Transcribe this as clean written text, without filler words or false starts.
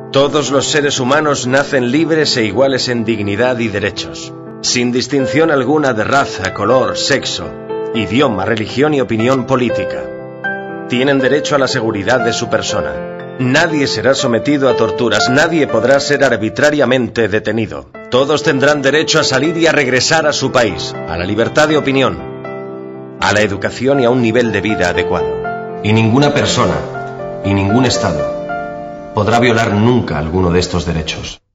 Todos los seres humanos nacen libres e iguales en dignidad y derechos, sin distinción alguna de raza, color, sexo, idioma, religión y opinión política. Tienen derecho a la seguridad de su persona. Nadie será sometido a torturas, nadie podrá ser arbitrariamente detenido. Todos tendrán derecho a salir y a regresar a su país, a la libertad de opinión, a la educación y a un nivel de vida adecuado. Y ninguna persona, y ningún Estado, podrá violar nunca alguno de estos derechos.